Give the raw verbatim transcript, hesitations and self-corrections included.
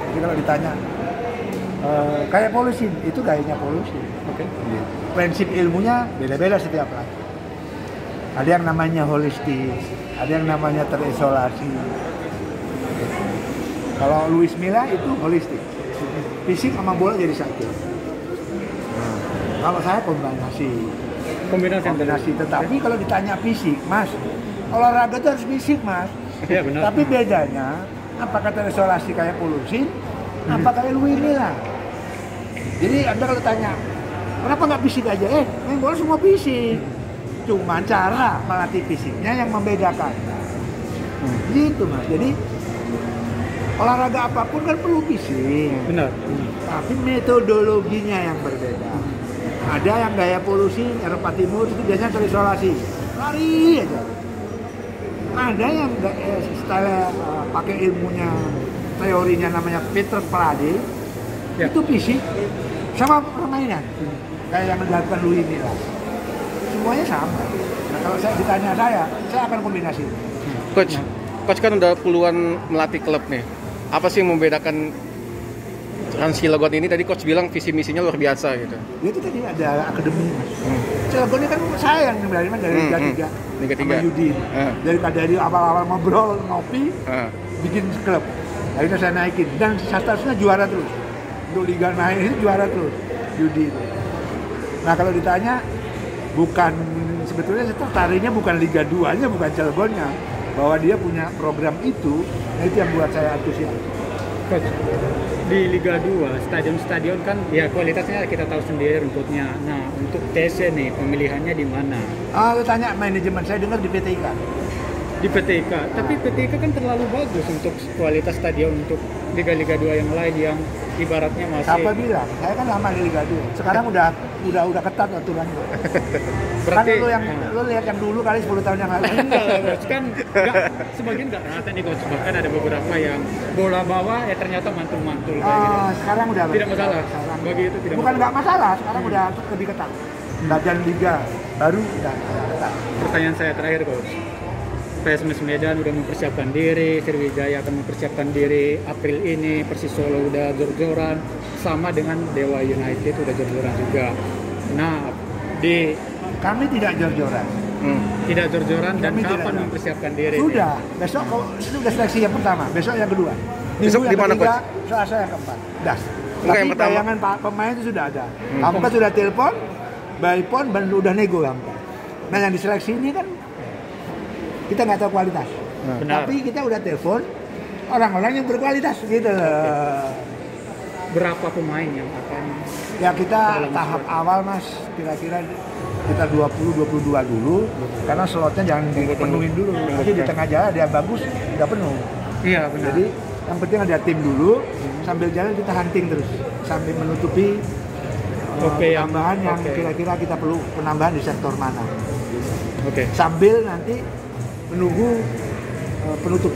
Jadi kalau ditanya uh, kayak polusi, itu gayanya polusi. Oke. Okay. Prinsip ilmunya beda-beda setiap lagi. Ada yang namanya holistik, ada yang namanya terisolasi. Kalau Luis Milla itu holistik, fisik sama bola jadi satu. Nah, kalau saya kombinasi, Kombinasi. kombinasi. Tetapi kalau ditanya fisik, Mas, olahraga itu harus fisik, Mas. Iya benar. Tapi bedanya, apakah terisolasi kayak polusi, hmm. apa kayak Luis Milla? Jadi Anda kalau tanya, kenapa nggak fisik aja? Eh, main bola semua fisik. Cuma cara melatih fisiknya yang membedakan. Hmm. Gitu, Mas. Jadi olahraga apapun kan perlu fisik. Benar. Tapi metodologinya yang berbeda. Ada yang gaya polusi Eropa Timur itu biasanya terisolasi, lari aja. Ada yang eh, style uh, pakai ilmunya, teorinya namanya Peter Plade, ya. Itu fisik sama permainan, kayak yang dilakukan Luis Milla. Semuanya sama. Nah, kalau saya ditanya saya, saya akan kombinasi. Coach, Coach kan udah puluhan melatih klub nih. Apa sih yang membedakan Trans Cilegon ini? Tadi Coach bilang visi misinya luar biasa gitu. Itu tadi ada akademi, Mas. Hmm. Cilegon ini kan saya yang dari dari Liga hmm, tiga, Liga tiga sama Yudi. Hmm. Dari dari awal-awal ngobrol ngopi, hmm. bikin klub. Akhirnya saya naikin dan seharusnya juara terus. Untuk Liga naik itu juara terus, Yudi itu. Nah kalau ditanya, bukan sebetulnya saya tertariknya bukan Liga dua-nya, bukan Cilegonnya, bahwa dia punya program itu, nah itu yang buat saya antusias. Coach, di Liga dua, stadion-stadion kan ya kualitasnya kita tahu sendiri rumputnya. Nah, untuk T C nih, pemilihannya di mana? Ah, lu tanya manajemen, saya dengar di P T I K. Di P T I K, tapi P T I K kan terlalu bagus untuk kualitas stadion untuk Liga-Liga dua yang lain yang ibaratnya masih... Siapa bilang? Saya kan lama di Liga dua. Sekarang udah udah udah ketat aturannya. Berarti kan lu yang hmm. lu lihat yang dulu kali sepuluh tahun yang lalu. Enggak, kan enggak, sebagian enggak rata nih Coach. Bahkan ada beberapa yang bola bawah ya ternyata mantul-mantul kayak oh, gitu. Sekarang udah tidak masalah. Sekarang bagi itu tidak bukan enggak masalah. masalah, sekarang hmm. udah lebih ketat. Bagian Liga baru udah ketat. Pertanyaan saya terakhir Coach. P S M S Medan udah mempersiapkan diri, Sriwijaya akan mempersiapkan diri April ini, Persis Solo udah jor-joran, sama dengan Dewa United udah jor-joran juga. Nah, di kami tidak jor-joran. Hmm. Tidak jor-joran dan kami kapan mempersiapkan diri? Sudah, nih? besok kalau itu udah seleksi yang pertama, besok yang kedua. Besok di mana Coach? Selasa yang keempat. Das. Enggak, tapi bayangan Pak pemain itu sudah ada. Hmm. Kamu kan sudah telepon, by phone, dan udah nego kamu. Nah, yang diseleksi ini kan kita nggak tahu kualitas, nah, tapi kita udah telepon orang-orang yang berkualitas gitu. Berapa pemain yang akan? Ya kita tahap sport awal Mas, kira-kira kita dua puluh dua puluh dua dulu, karena slotnya jangan dipenuhin dulu. Nanti di tengah jalan dia bagus, udah penuh. Iya benar. Jadi yang penting ada tim dulu, sambil jalan kita hunting terus, sambil menutupi uh, okay, penambahan yang okay. kira-kira kita perlu penambahan di sektor mana. Oke. Okay. Sambil nanti menunggu uh, penutup